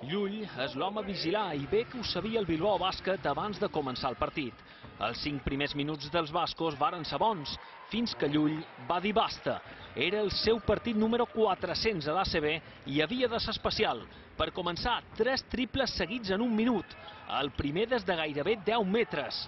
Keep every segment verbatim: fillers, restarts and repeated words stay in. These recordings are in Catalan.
Llull és l'home a vigilar i bé que ho sabia el Bilbao Bàsquet abans de començar el partit. Els cinc primers minuts dels bascos varen ser bons, fins que Llull va dir basta. Era el seu partit número quatre-cents a l'A C B i havia de ser especial. Per començar, tres triples seguits en un minut. El primer des de gairebé deu metres.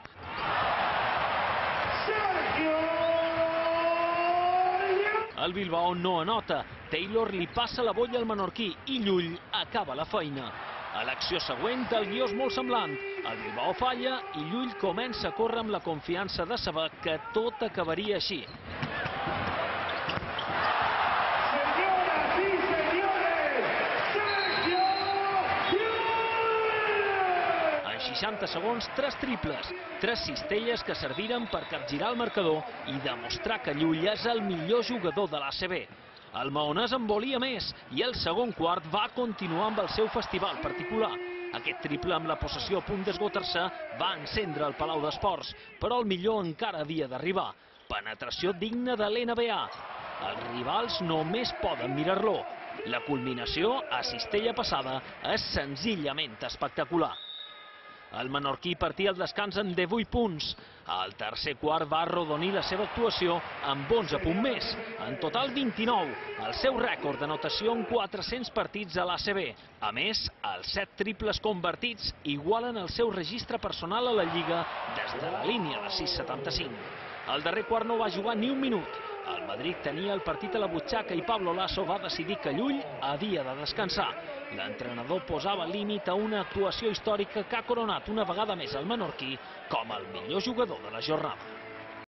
El Bilbao no anota. Taylor li passa la bolla al menorquí i Llull acaba la feina. A l'acció següent el guió és molt semblant. El Bilbao falla i Llull comença a córrer amb la confiança de saber que tot acabaria així. En seixanta segons, tres triples, tres cistelles que serviren per capgirar el marcador i demostrar que Llull és el millor jugador de l'A C B. El maonès en volia més i el segon quart va continuar amb el seu festival particular. Aquest triple amb la possessió a punt d'esgotar-se va encendre el Palau d'Esports, però el millor encara havia d'arribar. Penetració digna de l'N B A. Els rivals només poden mirar-lo. La culminació, a cistella passada, és senzillament espectacular. El menorquí partia el descans en divuit punts. Al tercer quart va arrodonir la seva actuació amb onze punts més. En total vint-i-nou, el seu rècord d'anotació en quatre-cents partits a l'A C B. A més, els set triples convertits igualen el seu registre personal a la Lliga des de la línia de sis setanta-cinc. El darrer quart no va jugar ni un minut. El Madrid tenia el partit a la butxaca i Pablo Lasso va decidir que Llull havia de descansar. L'entrenador posava límit a una actuació històrica que ha coronat una vegada més el menorquí com el millor jugador de la jornada.